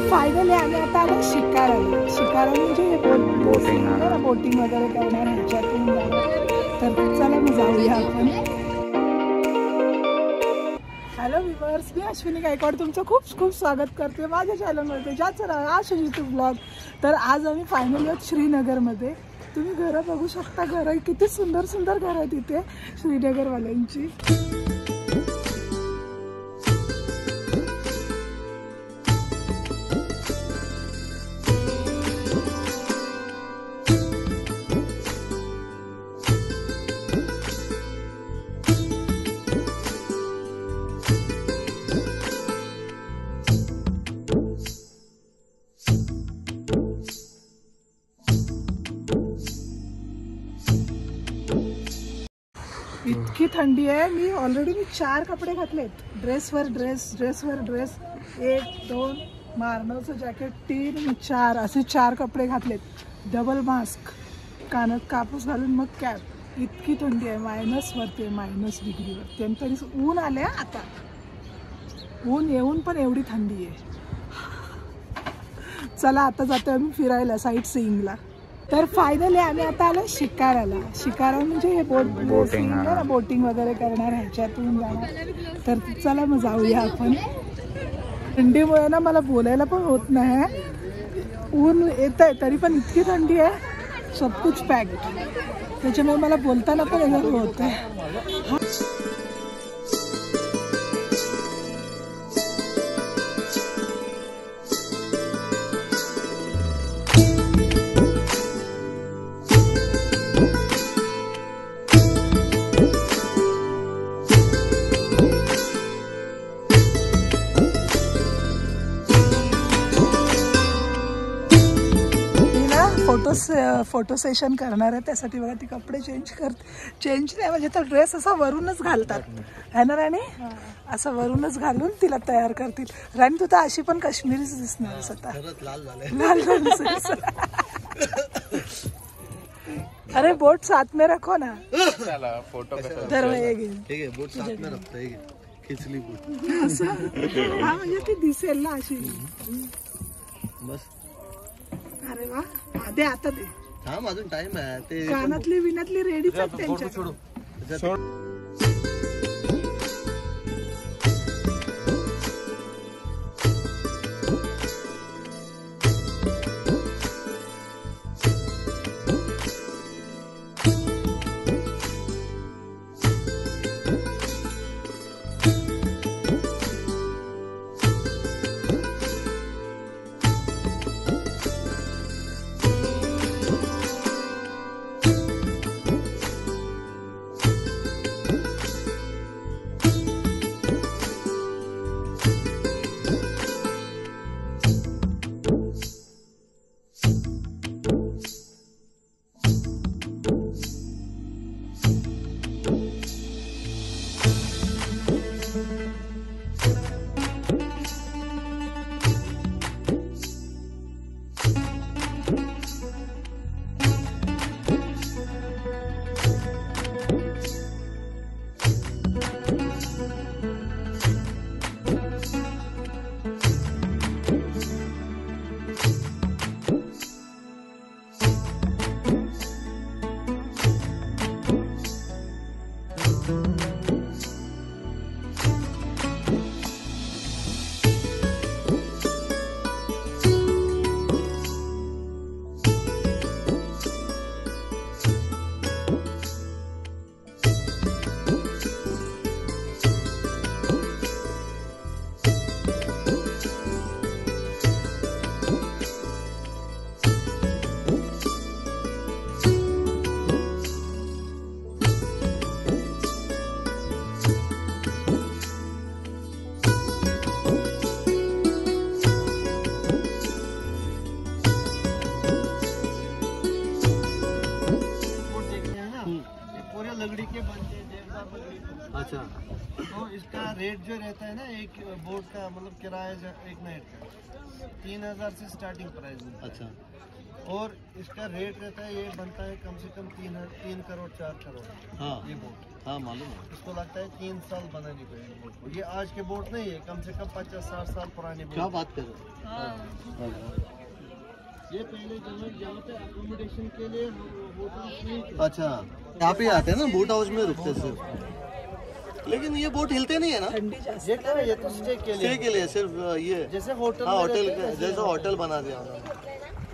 Finally आम्ही आता आलो शिकाराला. शिकारा म्हणजे बोटिंग वगैरे करणार ह्याच्यातून जाणार. तर चला मग जाऊया आपण. हॅलो व्ह्यूअर्स, मी अश्विनी गायकवाड तुमचं खूप खूप स्वागत करते माझ्या चॅनलमध्ये ज्याचं नाव आशु यूट्यूब ब्लॉग. तर आज आम्ही फायनली आहोत श्रीनगरमध्ये. तुम्ही घरं बघू शकता. घरं किती सुंदर सुंदर घरं आहेत इथे श्रीनगरवाल्यांची. इतकी थंडी आहे. मी ऑलरेडी 4 कपडे घातलेत. ड्रेसवर ड्रेस, ड्रेसवर ड्रेस, 1 2 मारनवचं जॅकेट 3 4 असे 4 कपडे घातलेत. डबल मास्क, कानात कापूस घालून मग कॅप. इतकी थंडी आहे. -वरती आहे, -डिग्रीवरती. आणि तरी ऊन आले आता. ऊन येऊन पण एवढी थंडी आहे. चला आता जातो आम्ही फिरायला, साईट सीइंगला. तर फायनली आम्ही आता आलो शिकाराला. शिकारा म्हणजे हे बोटिंग वगैरे करणार ह्याच्यातून जाणार. तर चला मग जाऊया आपण. थंडीमुळे ना मला बोलायला पण होत नाही. ऊन येत आहे तरी पण इतकी थंडी आहे. सब कुछ पॅक्ड, त्याच्यामुळे मला बोलताना पण एवढं होत आहे. फोटो सेशन करणार आहे. त्यासाठी बघा ती कपडे चेंज नाही म्हणजे तो ड्रेस असा वरूनच घालतात है ना राणी. असं वरूनच घालून तिला तयार करतील. राणी तू तर अशी पण काश्मीरीच दिसणार स्वतः. लाल अरे बोट साथ में रखो ना. फोटो बोट साथ में रखता है. खिचली बोट. हा म्हणजे ती दिसेल ना अशी. बस. अरे वा, दे आता दे. थांब अजून टाइम आहे. ते कानातली विनातली रेडीच आहेत त्यांच्या. अच्छा, तो इसका रेट जो रहता है ना एक बोट का मतलब किराया एक नाइट का 3000 से स्टार्टिंग प्राइस है। अच्छा, और इसका रेट रहता है, ये बनता है कम से कम 3 करोड़ 4 करोड़। हाँ ये बोट, हाँ मालूम है। इसको लगता है 3 साल बनाने को ये बोट को। ये आज के बोट नहीं है, कम से कम 50-60 साल पुराने बोट। क्या बात कर रहे हो? ये पहले जहाँ पे अकोमोडेशन के लिए होटल। अच्छा, यहाँ पे आते हैं ना, बोट हाउस में रुकते सिर्फ। लेकिन ये बोट हिलते नहीं है ना? थंडी जास्त ये क्या है, ये तो स्टे के लिए स्टे के लिए सिर्फ ये। जैसे होटल हाँ में होटल रहते हैं, जैसे होटल बना दिया उन्होंने।